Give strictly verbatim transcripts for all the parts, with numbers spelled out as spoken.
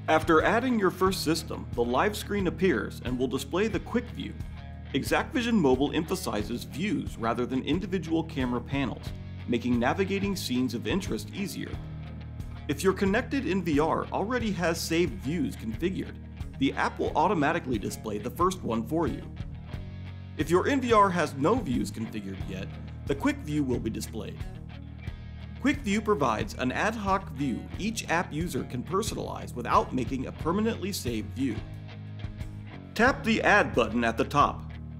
After adding your first system, the live screen appears and will display the quick view. exacqVision Mobile emphasizes views rather than individual camera panels, making navigating scenes of interest easier. If your connected in V R already has saved views configured, the app will automatically display the first one for you. If your N V R has no views configured yet, the quick view will be displayed. Quick View provides an ad hoc view each app user can personalize without making a permanently saved view. Tap the Add button at the top.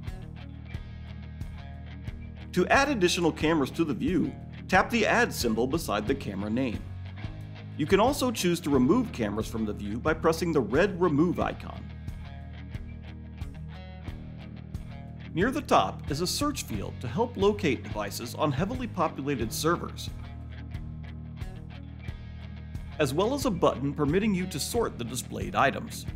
To add additional cameras to the view, tap the Add symbol beside the camera name. You can also choose to remove cameras from the view by pressing the red Remove icon. Near the top is a search field to help locate devices on heavily populated servers, as well as a button permitting you to sort the displayed items.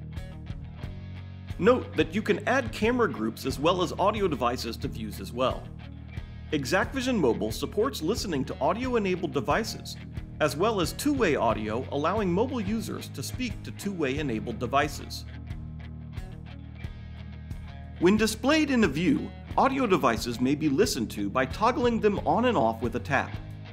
Note that you can add camera groups as well as audio devices to views as well. exacqVision Mobile supports listening to audio-enabled devices, as well as two-way audio, allowing mobile users to speak to two-way enabled devices. When displayed in a view, audio devices may be listened to by toggling them on and off with a tap.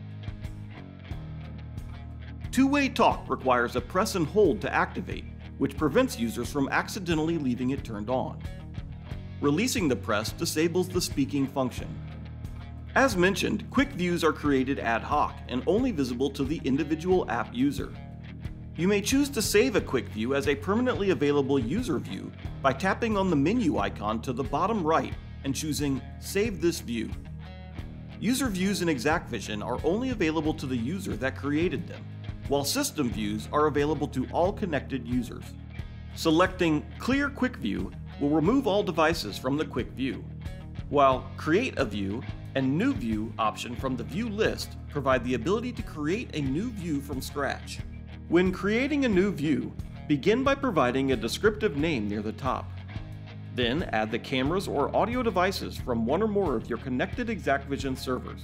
Two-way talk requires a press and hold to activate, which prevents users from accidentally leaving it turned on. Releasing the press disables the speaking function. As mentioned, quick views are created ad hoc and only visible to the individual app user. You may choose to save a quick view as a permanently available user view by tapping on the menu icon to the bottom right and choosing Save this view. User views in exacqVision are only available to the user that created them, while system views are available to all connected users. Selecting Clear Quick View will remove all devices from the quick view, while Create a View and New View option from the view list provide the ability to create a new view from scratch. When creating a new view, begin by providing a descriptive name near the top. Then add the cameras or audio devices from one or more of your connected exacqVision servers.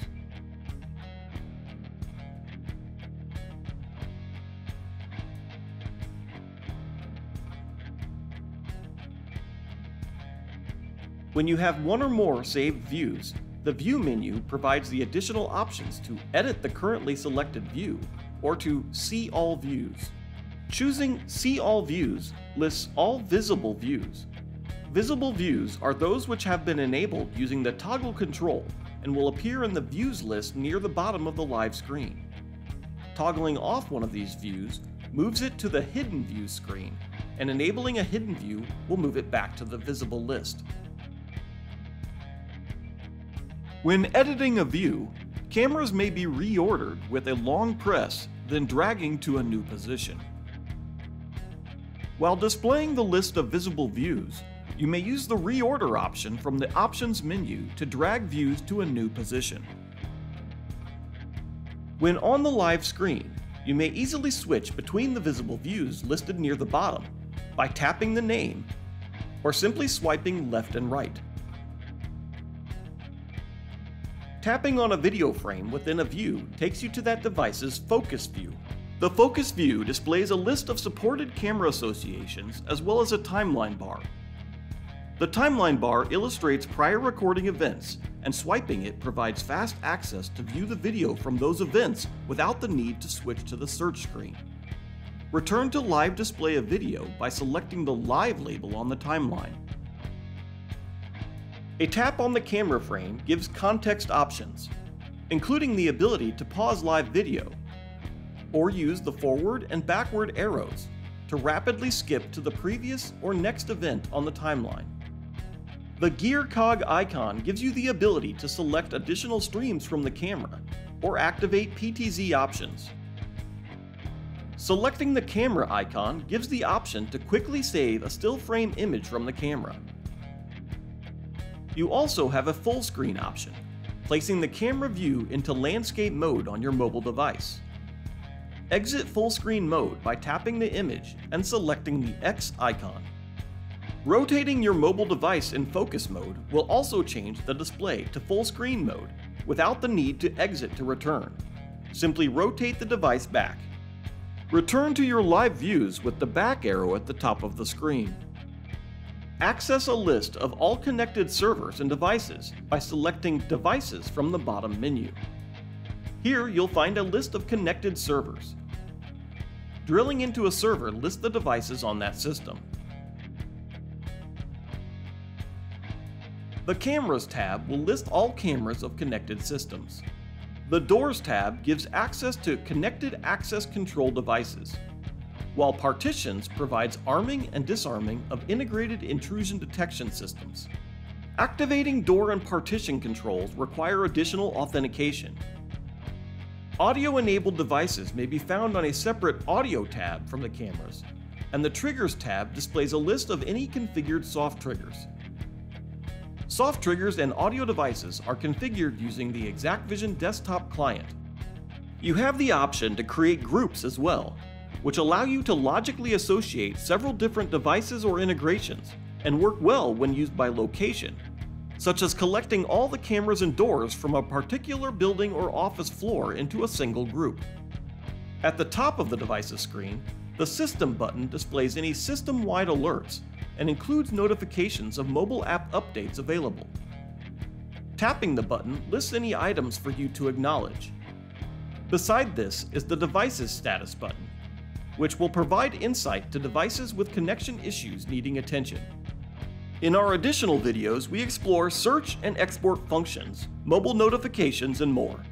When you have one or more saved views, the View menu provides the additional options to edit the currently selected view or to see all views. Choosing See All Views lists all visible views. Visible views are those which have been enabled using the toggle control and will appear in the Views list near the bottom of the live screen. Toggling off one of these views moves it to the Hidden Views screen, and enabling a hidden view will move it back to the visible list. When editing a view, cameras may be reordered with a long press, then dragging to a new position. While displaying the list of visible views, you may use the Reorder option from the Options menu to drag views to a new position. When on the live screen, you may easily switch between the visible views listed near the bottom by tapping the name or simply swiping left and right. Tapping on a video frame within a view takes you to that device's focus view. The focus view displays a list of supported camera associations as well as a timeline bar. The timeline bar illustrates prior recording events, and swiping it provides fast access to view the video from those events without the need to switch to the search screen. Return to Live Display of Video by selecting the Live label on the timeline. A tap on the camera frame gives context options, including the ability to pause live video, or use the forward and backward arrows to rapidly skip to the previous or next event on the timeline. The gear cog icon gives you the ability to select additional streams from the camera, or activate P T Z options. Selecting the camera icon gives the option to quickly save a still frame image from the camera. You also have a full screen option, placing the camera view into landscape mode on your mobile device. Exit full screen mode by tapping the image and selecting the X icon. Rotating your mobile device in focus mode will also change the display to full screen mode without the need to exit to return. Simply rotate the device back. Return to your live views with the back arrow at the top of the screen. Access a list of all connected servers and devices by selecting Devices from the bottom menu. Here you'll find a list of connected servers. Drilling into a server lists the devices on that system. The Cameras tab will list all cameras of connected systems. The Doors tab gives access to connected access control devices, while Partitions provides arming and disarming of integrated intrusion detection systems. Activating door and partition controls require additional authentication. Audio-enabled devices may be found on a separate Audio tab from the cameras, and the Triggers tab displays a list of any configured soft triggers. Soft triggers and audio devices are configured using the exacqVision desktop client. You have the option to create groups as well, which allow you to logically associate several different devices or integrations and work well when used by location, such as collecting all the cameras and doors from a particular building or office floor into a single group. At the top of the devices screen, the System button displays any system-wide alerts and includes notifications of mobile app updates available. Tapping the button lists any items for you to acknowledge. Beside this is the Devices Status button, which will provide insight to devices with connection issues needing attention. In our additional videos, we explore search and export functions, mobile notifications, and more.